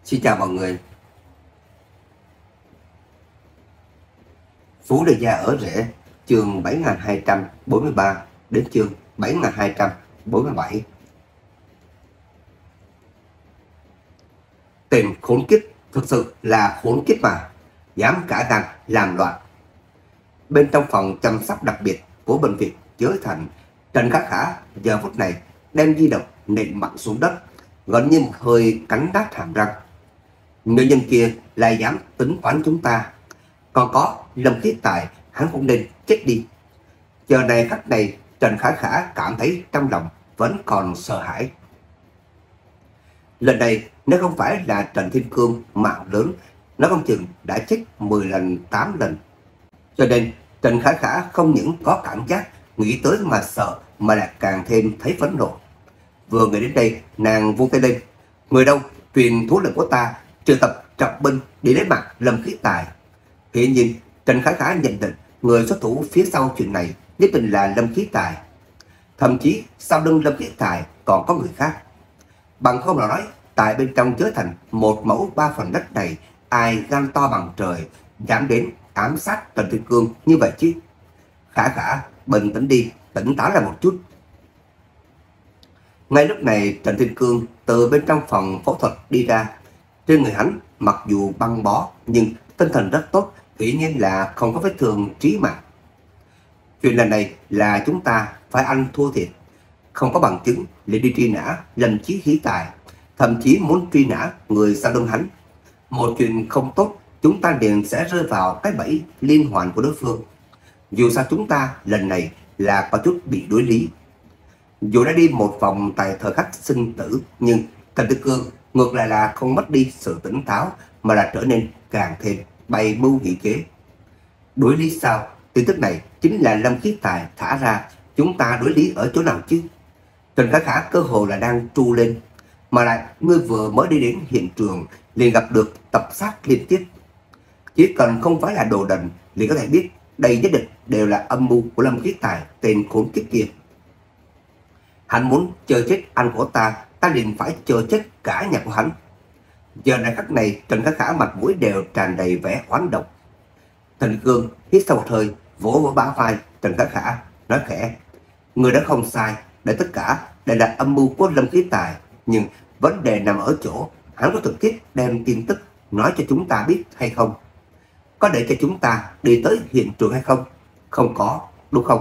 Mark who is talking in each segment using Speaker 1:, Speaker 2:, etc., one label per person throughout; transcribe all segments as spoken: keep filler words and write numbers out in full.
Speaker 1: Xin chào mọi người. Phú Đề Gia ở Rễ, chương bảy nghìn hai trăm bốn mươi ba đến chương bảy nghìn hai trăm bốn mươi bảy. Tên khốn kiếp, thực sự là khốn kiếp mà, dám cả gan làm loạn. Bên trong phòng chăm sóc đặc biệt của bệnh viện Giới Thành, Trần Khả Khả giờ phút này đem di động nện mạnh xuống đất, gần như một hơi cắn nát hàm răng. Nữ nhân kia lại dám tính toán chúng ta, còn có Lâm Khiết Tài, hắn cũng nên chết đi. Giờ này khắc này, Trần Khả Khả cảm thấy trong lòng vẫn còn sợ hãi. Lần này nếu không phải là Trần Thiên Cương mạo lớn, nó không chừng đã chết mười lần tám lần. Cho nên Trần Khả Khả không những có cảm giác nghĩ tới mà sợ, mà lại càng thêm thấy phẫn nộ. Vừa nghĩ đến đây, nàng vung tay lên: người đâu, truyền thủ lệnh của ta, triệu tập trọng binh để lấy mạng Lâm Khiết Tài. Hiển nhiên Trần Khả Khả nhận định người xuất thủ phía sau chuyện này nhất định là Lâm Khiết Tài. Thậm chí sau lưng Lâm Khiết Tài còn có người khác. Bằng không là nói tại bên trong Giới Thành một mẫu ba phần đất này, ai gan to bằng trời dám đến ám sát Trần Thiên Cương như vậy chứ? Khả Khả, bình tĩnh đi, tỉnh táo lại một chút. Ngay lúc này Trần Thiên Cương từ bên trong phòng phẫu thuật đi ra. Trên người hắn mặc dù băng bó nhưng tinh thần rất tốt, hiển nhiên là không có vết thương chí mạng. Chuyện lần này là chúng ta phải ăn thua thiệt, không có bằng chứng để đi truy nã Lâm Chí Khí Tài, thậm chí muốn truy nã người sau lưng hắn. Một chuyện không tốt, chúng ta liền sẽ rơi vào cái bẫy liên hoàn của đối phương. Dù sao chúng ta lần này là có chút bị đối lý. Dù đã đi một vòng tại thời khắc sinh tử, nhưng Trần Thiên Cương ngược lại là không mất đi sự tỉnh táo, mà là trở nên càng thêm bày mưu nghị kế. Đối lý sao? Tin tức này chính là Lâm Khiết Tài thả ra, chúng ta đối lý ở chỗ nào chứ? Trần Khả Khả cơ hồ là đang tru lên. Mà lại ngươi vừa mới đi đến hiện trường liền gặp được tập sát liên tiếp. Chỉ cần không phải là đồ đần liền có thể biết đây nhất định đều là âm mưu của Lâm Khiết Tài, tên khốn kiếp kia. Hắn muốn chờ chết anh của ta, ta liền phải chờ chết cả nhà của hắn. Giờ này khắc này Trần Khả Khả mặt mũi đều tràn đầy vẻ oán độc. Trần Cương hít sâu một hơi, vỗ vỗ bả vai Trần Khả Khả, nói khẽ: người đã không sai, để tất cả đều là âm mưu của Lâm Khiết Tài, nhưng vấn đề nằm ở chỗ hắn có trực tiếp đem tin tức nói cho chúng ta biết hay không? Có để cho chúng ta đi tới hiện trường hay không? Không có, đúng không?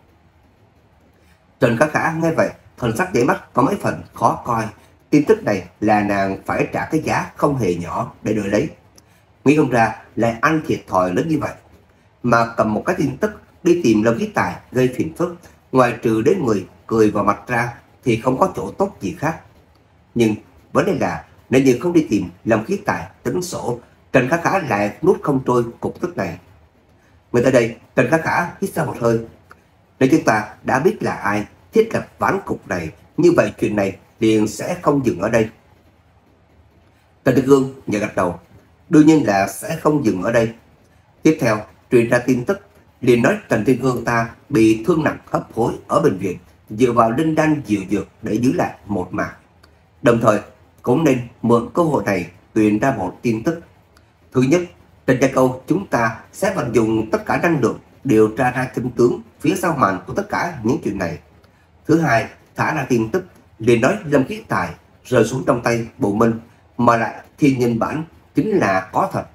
Speaker 1: Trần Khả Khả nghe vậy, thần sắc nhảy mắt có mấy phần khó coi. Tin tức này là nàng phải trả cái giá không hề nhỏ để đổi lấy. Nghĩ không ra lại ăn thiệt thòi lớn như vậy, mà cầm một cái tin tức đi tìm Lâm Khiết Tài gây phiền phức, ngoài trừ đến người cười vào mặt ra thì không có chỗ tốt gì khác. Nhưng vấn đề là nếu như không đi tìm Lâm Khiết Tài tính sổ, Trần Khả Khả lại nuốt không trôi cục tức này. Người tới đây, Trần Khả Khả hít sâu một hơi. Nếu chúng ta đã biết là ai thiết lập ván cục này, như vậy chuyện này liền sẽ không dừng ở đây. Trần Thiên Cương nhẹ gật đầu, đương nhiên là sẽ không dừng ở đây. Tiếp theo truyền ra tin tức liền nói Trần Thiên Cương ta bị thương nặng hấp hối ở bệnh viện, dựa vào linh đan diệu dược để giữ lại một mạng. Đồng thời cũng nên mượn cơ hội này truyền ra một tin tức. Thứ nhất, Trần Gia Câu chúng ta sẽ vận dụng tất cả năng lượng điều tra ra chân tướng phía sau màn của tất cả những chuyện này. Thứ hai, thả ra tin tức liền nói Lâm Khiết Tài rơi xuống trong tay Bộ Minh, mà lại thiên nhân bản chính là có thật.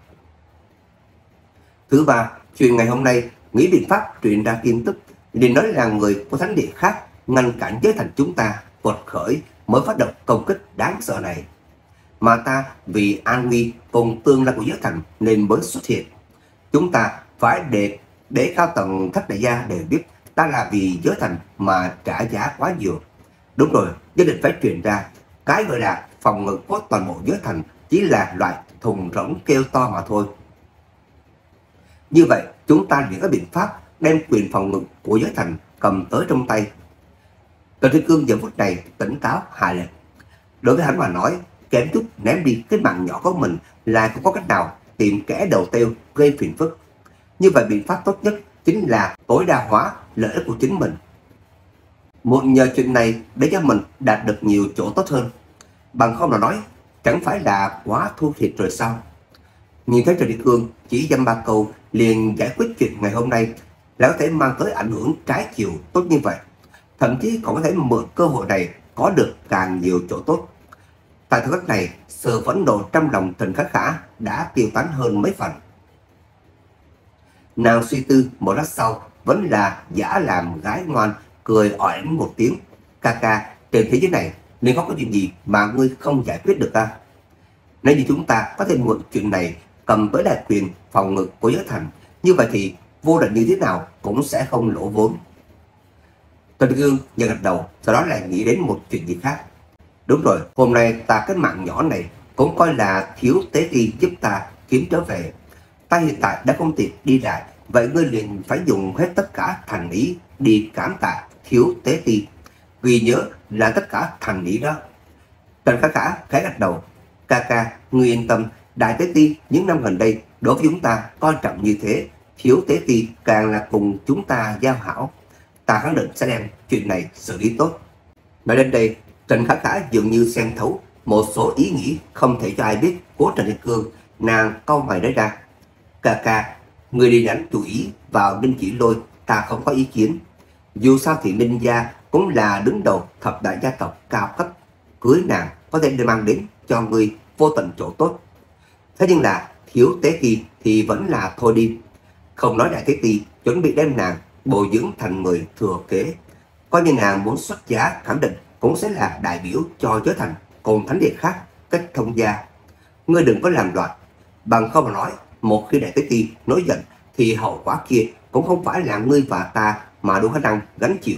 Speaker 1: Thứ ba, chuyện ngày hôm nay nghĩ biện pháp truyền ra tin tức liền nói là người của thánh địa khác ngăn cản Giới Thành chúng ta quật khởi mới phát động công kích đáng sợ này, mà ta vì an nguy cùng tương lai của Giới Thành nên mới xuất hiện. Chúng ta phải để để cao tầng Thất Đại Gia đều biết ta là vì Giới Thành mà trả giá quá nhiều. Đúng rồi, nhất định phải truyền ra. Cái gọi là phòng ngự của toàn bộ Giới Thành chỉ là loại thùng rỗng kêu to mà thôi. Như vậy chúng ta liền có biện pháp đem quyền phòng ngự của Giới Thành cầm tới trong tay. Trần Thiên Cương giờ phút này tỉnh táo hạ lệnh. Đối với hắn mà nói, kém chút ném đi cái mạng nhỏ của mình là không có cách nào tìm kẻ đầu tiêu gây phiền phức. Như vậy biện pháp tốt nhất chính là tối đa hóa lợi ích của chính mình. Muốn nhờ chuyện này để cho mình đạt được nhiều chỗ tốt hơn. Bằng không là nói chẳng phải là quá thua thiệt rồi sao? Nhìn thấy Trần Thiên Cương chỉ dăm ba câu liền giải quyết chuyện ngày hôm nay là có thể mang tới ảnh hưởng trái chiều tốt như vậy, thậm chí còn có thể mượn cơ hội này có được càng nhiều chỗ tốt. Tại thời khắc này, sự phẫn nộ trong lòng Trần Khả Khả đã tiêu tán hơn mấy phần. Nàng suy tư một lát sau vẫn là giả làm gái ngoan, cười ỏi một tiếng. Ca ca, trên thế giới này nên có cái chuyện gì mà ngươi không giải quyết được ta? Nếu như chúng ta có thể mượn chuyện này cầm tới đại quyền phòng ngự của Giới Thành, như vậy thì vô luận như thế nào cũng sẽ không lỗ vốn. Trần Thiên Cương nhận gật đầu, sau đó lại nghĩ đến một chuyện gì khác. Đúng rồi, hôm nay ta cái mạng nhỏ này cũng coi là Thiếu Tế Ti giúp ta kiếm trở về. Ta hiện tại đã không tiện đi lại, vậy ngươi liền phải dùng hết tất cả thành ý đi cảm tạ Thiếu Tế Ti. Ghi nhớ là tất cả thành ý đó. Trần Khả Khả khẽ gật đầu. Ca ca, ngươi yên tâm, Đại Tế Ti những năm gần đây đối với chúng ta coi trọng như thế, Thiếu Tế Ti càng là cùng chúng ta giao hảo. Ta khẳng định sẽ đem chuyện này xử lý tốt. Nói đến đây, Trần Khả Khả dường như xem thấu một số ý nghĩ không thể cho ai biết của Trần Thiên Cương, nàng cau mày nói ra. Ca ca, người đi đánh chú ý vào Ninh Chỉ Lôi, ta không có ý kiến. Dù sao thì Ninh gia cũng là đứng đầu thập đại gia tộc cao cấp, cưới nàng có thể mang đến cho người vô tận chỗ tốt. Thế nhưng là Thiếu Tế Ti thì vẫn là thôi đi. Không nói Đại Tế Ti chuẩn bị đem nàng bồi dưỡng thành người thừa kế, coi như nàng muốn xuất giá khẳng định cũng sẽ là đại biểu cho Giới Thành cùng thánh địa khác cách thông gia. Ngươi đừng có làm loạn, bằng không mà nói, một khi Đại Tế Ti nổi giận thì hậu quả kia cũng không phải là ngươi và ta mà đủ khả năng gánh chịu.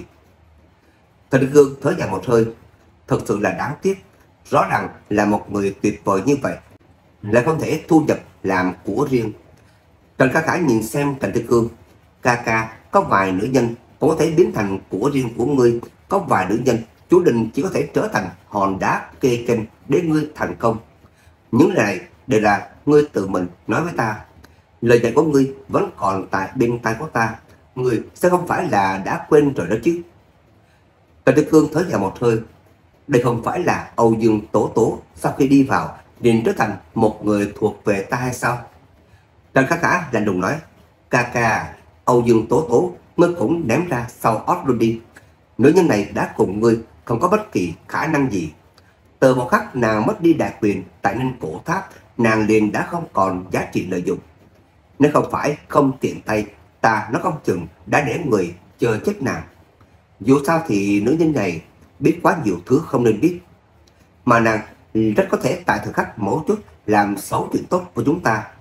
Speaker 1: Trần Thiên Cương thở dài một hơi, thật sự là đáng tiếc, rõ ràng là một người tuyệt vời như vậy lại không thể thu nhập làm của riêng. Trần Khả Khả nhìn xem Trần Thiên Cương. Ca ca, có vài nữ nhân cũng có thể biến thành của riêng của ngươi, có vài nữ nhân chú định chỉ có thể trở thành hòn đá kê kênh để ngươi thành công. Những lời này đều là ngươi tự mình nói với ta. Lời dạy của ngươi vẫn còn tại bên tai của ta, ngươi sẽ không phải là đã quên rồi đó chứ? Trần Thiên Cương thở dài một hơi. Đây không phải là Âu Dương Tố Tố sau khi đi vào liền trở thành một người thuộc về ta hay sao? Trần Khả Khả lạnh lùng nói. Ca ca, Âu Dương Tố Tố ngươi cũng ném ra sau ót luôn đi. Nữ nhân này đã cùng ngươi không có bất kỳ khả năng gì. Từ một khắc nàng mất đi đại quyền tại Ninh Cổ Tháp, nàng liền đã không còn giá trị lợi dụng. Nếu không phải không tiện tay, ta nó không chừng đã để người chờ chết nàng. Dù sao thì nữ nhân này biết quá nhiều thứ không nên biết, mà nàng rất có thể tại thời khắc mấu chốt làm xấu chuyện tốt của chúng ta.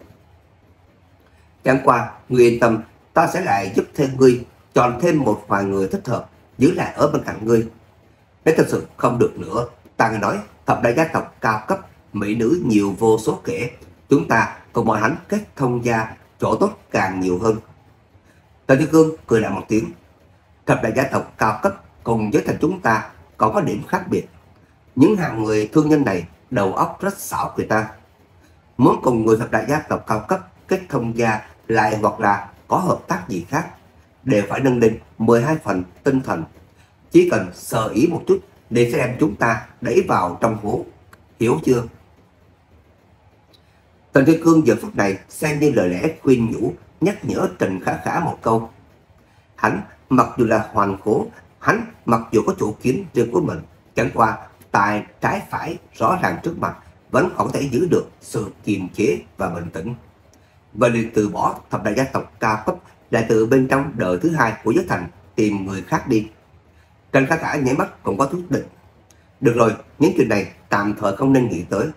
Speaker 1: Chẳng qua, ngươi yên tâm, ta sẽ lại giúp thêm ngươi chọn thêm một vài người thích hợp giữ lại ở bên cạnh ngươi. Nếu thật sự không được nữa, ta nghe nói thập đại gia tộc cao cấp, mỹ nữ nhiều vô số kể, chúng ta cùng bọn hắn kết thông gia, chỗ tốt càng nhiều hơn. Trần Thiên Cương cười lại một tiếng. Thập đại gia tộc cao cấp cùng với thành chúng ta còn có điểm khác biệt. Những hạng người thương nhân này đầu óc rất xảo quyệt ta. Muốn cùng người thập đại gia tộc cao cấp kết thông gia lại hoặc là có hợp tác gì khác, đều phải nâng lên mười hai phần tinh thần. Chỉ cần sơ ý một chút để sẽ đem chúng ta đẩy vào trong hố, hiểu chưa? Trần Thiên Cương giờ phút này xem như lời lẽ khuyên nhủ, nhắc nhở Trần Khả Khả một câu. Hắn mặc dù là hoàn khố, hắn mặc dù có chủ kiến riêng của mình, chẳng qua tài trái phải rõ ràng trước mặt, vẫn không thể giữ được sự kiềm chế và bình tĩnh. Và liền từ bỏ thập đại gia tộc cao cấp, lại từ bên trong đời thứ hai của Giới Thành tìm người khác đi. Trần Khả Khả nháy mắt cũng có quyết định. Được rồi, những chuyện này tạm thời không nên nghĩ tới.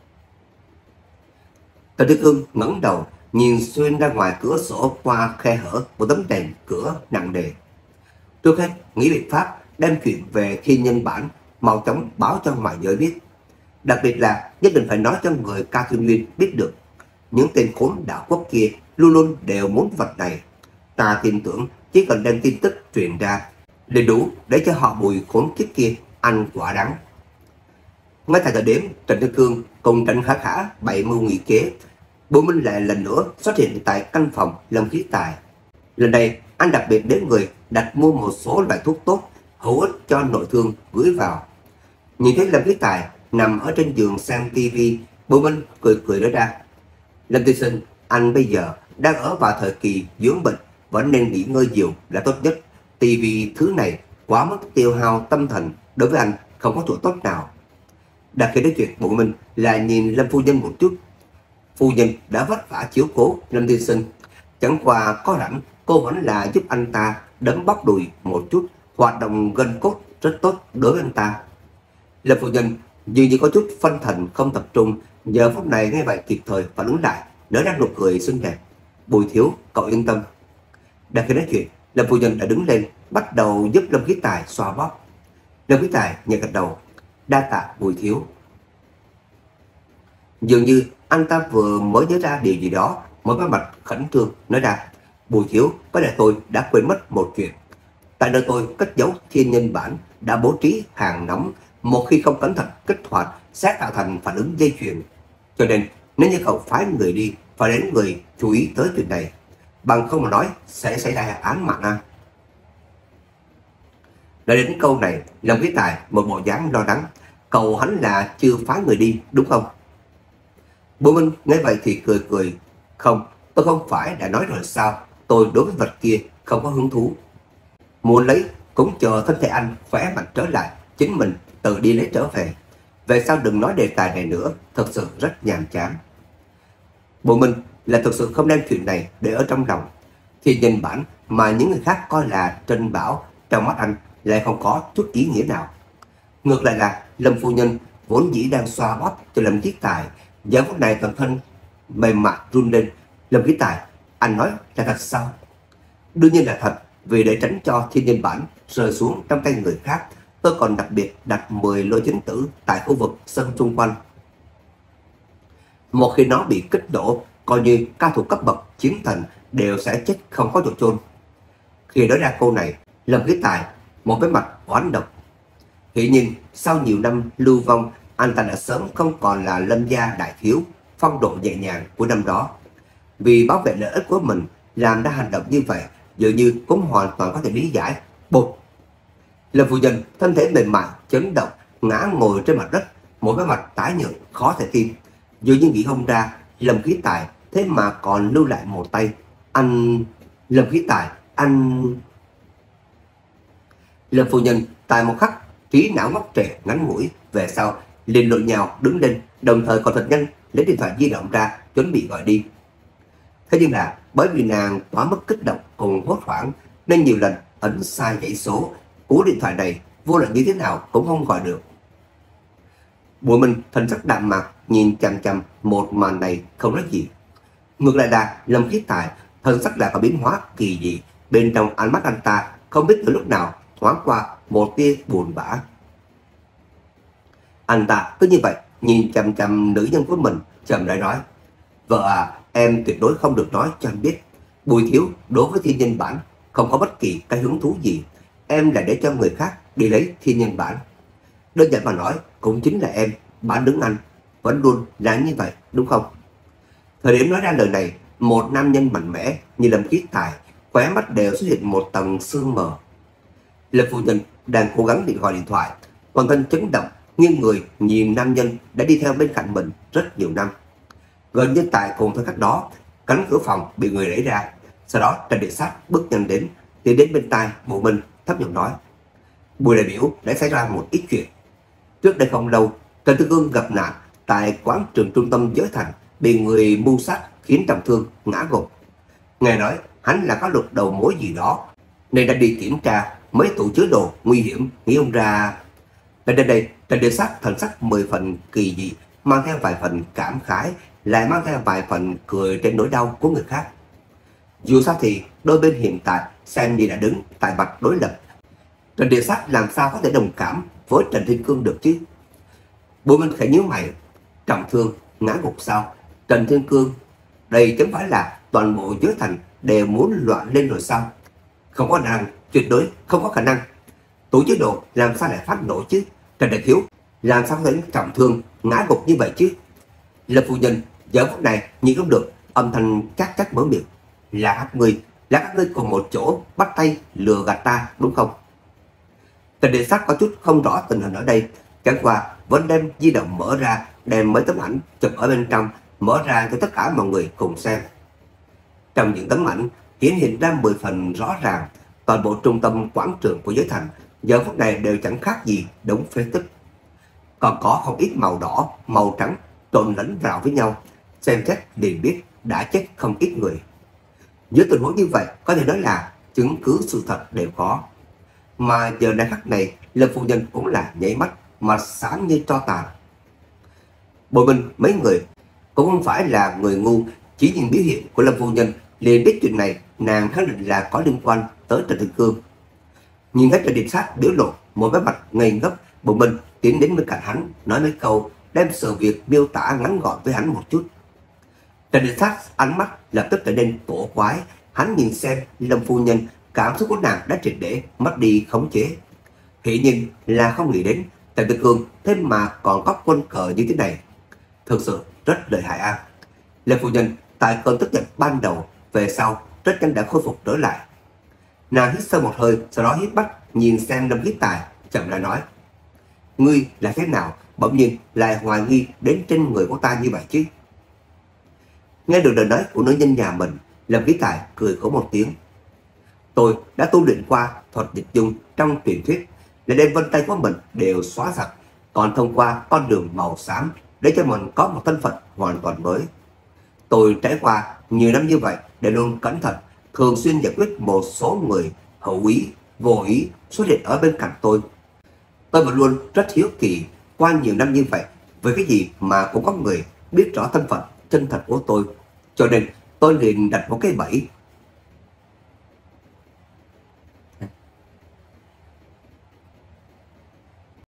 Speaker 1: Trần Thiên Cương ngẩng đầu nhìn xuyên ra ngoài cửa sổ qua khe hở của tấm đèn cửa nặng nề. Trước hết nghĩ biện pháp đem chuyện về khi nhân bản mau chóng báo cho ngoại giới biết. Đặc biệt là nhất định phải nói cho người Ca Thiên Nguyên biết được. Những tên khốn đạo quốc kia luôn luôn đều muốn vật này. Ta tin tưởng chỉ cần đem tin tức truyền ra liền đủ để cho họ Bùi khốn kiếp kia ăn quả đắng. Ngay tại thời điểm Trần Thiên Cương cùng Trần Khả Khả bày mưu nghị kế, Bùi Minh lại lần nữa xuất hiện tại căn phòng Lâm Khí Tài. Lần này anh đặc biệt đến người đặt mua một số loại thuốc tốt hữu ích cho nội thương gửi vào. Nhìn thấy Lâm Khí Tài, nằm ở trên giường xem tivi, Bùi Minh cười cười nói ra: Lâm tiên sinh, anh bây giờ đang ở vào thời kỳ dưỡng bệnh, vẫn nên nghỉ ngơi nhiều là tốt nhất. Tivi thứ này quá mức tiêu hao tâm thần, đối với anh không có chỗ tốt nào. Đã khi nói chuyện, Bùi Minh là nhìn Lâm phu nhân một chút. Phu nhân đã vất vả chiếu cố Lâm tiên sinh, chẳng qua có rảnh cô vẫn là giúp anh ta đấm bóc đùi một chút, hoạt động gân cốt rất tốt đối với anh ta. Lâm phu nhân dường như có chút phân thần không tập trung, giờ phút này nghe vậy kịp thời phản ứng lại, nở ra nụ cười xinh đẹp. Bùi thiếu, cậu yên tâm. Đã khi nói chuyện, Lâm phu nhân đã đứng lên, bắt đầu giúp Lâm Khí Tài xoa bóp. Lâm Khí Tài nhẹ gật đầu: đa tạ Bùi thiếu. Dường như anh ta vừa mới nhớ ra điều gì đó, mới có mặt khẩn trương nói ra: Bùi thiếu, có lẽ tôi đã quên mất một chuyện. Tại nơi tôi cất giấu thiên nhân bản đã bố trí hàng nóng, một khi không cẩn thận kích hoạt sẽ tạo thành phản ứng dây chuyền. Cho nên nếu như cậu phái người đi, phải đến người chú ý tới chuyện này, bằng không mà nói sẽ xảy ra án mạng à. Đã đến câu này, Lâm Khí Tài một bộ dáng lo lắng: cậu hắn là chưa phái người đi đúng không? Bùi Minh nghe vậy thì cười cười: không, tôi không phải đã nói rồi sao, tôi đối với vật kia không có hứng thú. Muốn lấy cũng chờ thân thể anh khỏe mạnh trở lại, chính mình tự đi lấy trở về. Về sau đừng nói đề tài này nữa, thật sự rất nhàm chán. Bùi Minh là thực sự không đem chuyện này để ở trong lòng. Thiên nhân bản mà những người khác coi là trân bảo, trong mắt anh lại không có chút ý nghĩa nào. Ngược lại là Lâm phu nhân vốn dĩ đang xoa bóp cho Lâm Khí Tài, giờ phút này toàn thân mềm mại run lên. Lâm Khí Tài, anh nói là thật sao? Đương nhiên là thật, vì để tránh cho thiên nhân bản rơi xuống trong tay người khác, tôi còn đặc biệt đặt mười lô chính tử tại khu vực sân xung quanh. Một khi nó bị kích nổ, coi như cao thủ cấp bậc chiến thần đều sẽ chết không có chỗ chôn. Khi nói ra câu này, Lâm Khí Tài một cái mặt oán độc. Hiển nhiên sau nhiều năm lưu vong, anh ta đã sớm không còn là Lâm gia đại thiếu phong độ nhẹ nhàng của năm đó. Vì bảo vệ lợi ích của mình làm ra hành động như vậy, dường như cũng hoàn toàn có thể lý giải. Bột! Lâm phu nhân thân thể mềm mại chấn động, ngã ngồi trên mặt đất, một cái mặt tái nhợt khó thể tin. Dường như nghĩ không ra Lâm Khí Tài thế mà còn lưu lại một tay. Anh... Lâm Khí Tài, anh... Lâm phu nhân tại một khắc trí não ngốc trệ ngắn ngủi, về sau liền lộn nhào đứng lên, đồng thời còn thật nhanh lấy điện thoại di động ra chuẩn bị gọi đi. Thế nhưng là bởi vì nàng quá mức kích động cùng hốt hoảng nên nhiều lần ấn sai dãy số, cú điện thoại này vô luận như thế nào cũng không gọi được. Bùi Minh thần sắc đạm mạc nhìn chằm chằm một màn này không nói gì. Ngược lại là Lâm Khí Tài thần sắc lại có biến hóa kỳ dị, bên trong ánh mắt anh ta không biết từ lúc nào thoáng qua một tia buồn bã. Anh ta cứ như vậy nhìn chằm chằm nữ nhân của mình, chậm rãi nói: vợ à, em tuyệt đối không được nói cho anh biết, Bùi thiếu đối với thiên nhân bản không có bất kỳ cái hứng thú gì. Em là để cho người khác đi lấy thiên nhân bản. Đơn giản mà nói cũng chính là em bán đứng anh, vẫn luôn là như vậy đúng không? Thời điểm nói ra lời này, một nam nhân mạnh mẽ như Lâm Khí Tài khóe mắt đều xuất hiện một tầng sương mờ. Lâm phu nhân đang cố gắng để gọi điện thoại, toàn thân chấn động, nghiêng người nhìn nam nhân đã đi theo bên cạnh mình rất nhiều năm. Gần như tại cùng thời khắc đó, cánh cửa phòng bị người đẩy ra, sau đó Trần Địa Sát bước nhanh đến, tiến đến bên tai Bùi Minh thấp giọng nói: Bùi đại biểu đã xảy ra một ít chuyện. Trước đây không lâu, Trần Tư Cương gặp nạn tại quán trường trung tâm Giới Thành, bị người mưu sát khiến trọng thương ngã gục. Nghe nói hắn là có luật đầu mối gì đó nên đã đi kiểm tra mấy tủ chứa đồ nguy hiểm, nghĩ ông ra. Đến đây, đây Trần Địa Sát thần sắc mười phần kỳ dị, mang theo vài phần cảm khái, lại mang theo vài phần cười trên nỗi đau của người khác. Dù sao thì đôi bên hiện tại xem như đã đứng tại mặt đối lập, Trần Địa Sát làm sao có thể đồng cảm với Trần Thiên Cương được chứ? Bùi Minh khẽ nhíu mày: trọng thương ngã gục sao? Trần Thiên Cương, đây chẳng phải là toàn bộ Giới Thành đều muốn loạn lên rồi sao? Không có khả năng, tuyệt đối không có khả năng. Tủ chứa đồ làm sao lại phát nổ chứ? Trần Đại Thiếu làm sao có thể trọng thương ngã gục như vậy chứ? Lâm phu nhân giờ phút này nhìn không được, âm thanh chắc chắc mở miệng: là các ngươi, là các ngươi cùng một chỗ bắt tay lừa gạt ta đúng không? Trần Địa Sát có chút không rõ tình hình ở đây, chẳng qua vẫn đem di động mở ra, đem mấy tấm ảnh chụp ở bên trong mở ra cho tất cả mọi người cùng xem. Trong những tấm ảnh hiển hiện ra mười phần rõ ràng, toàn bộ trung tâm quảng trường của giới thành giờ phút này đều chẳng khác gì đống phế tích. Còn có không ít màu đỏ, màu trắng trộn lẫn vào với nhau, xem xét liền biết đã chết không ít người. Dưới tình huống như vậy, có thể nói là chứng cứ sự thật đều có. Mà giờ này khắc này, Lâm phu nhân cũng là nháy mắt mà sáng như tro tàn. Bồi Minh mấy người cũng không phải là người ngu, chỉ nhìn biểu hiện của Lâm phu nhân liền biết chuyện này nàng khẳng định là có liên quan tới Trần Thiên Cương. Nhìn thấy Trần Điệp Sát biểu lộ một vẻ mặt ngây ngốc, Bồi Minh tiến đến bên cạnh hắn nói mấy câu, đem sự việc miêu tả ngắn gọn với hắn một chút. Trần Điệp Sát ánh mắt lập tức trở nên cổ quái, hắn nhìn xem Lâm phu nhân, cảm xúc của nàng đã triệt để mất đi khống chế. Hiển nhiên là không nghĩ đến Trần Thiên Cương thế mà còn có quân cờ như thế này, thực sự rất lợi hại a. Lâm phu nhân tại cơn tức giận ban đầu về sau rất nhanh đã khôi phục trở lại. Nàng hít sâu một hơi, sau đó hít mắt nhìn xem Lâm Viết Tài, chậm rãi nói: ngươi là thế nào bỗng nhiên lại hoài nghi đến trên người của ta như vậy chứ? Nghe được lời nói của nữ nhân nhà mình, Lâm Viết Tài cười khổ một tiếng. Tôi đã tu luyện qua thuật dịch dung trong truyền thuyết, để đem vân tay của mình đều xóa sạch, còn thông qua con đường màu xám để cho mình có một thân phận hoàn toàn mới. Tôi trải qua nhiều năm như vậy để luôn cẩn thận, thường xuyên giải quyết một số người hữu ý, vô ý xuất hiện ở bên cạnh tôi. Tôi vẫn luôn rất hiếu kỳ, qua nhiều năm như vậy, với cái gì mà cũng có người biết rõ thân phận chân thật của tôi. Cho nên tôi liền đặt một cái bẫy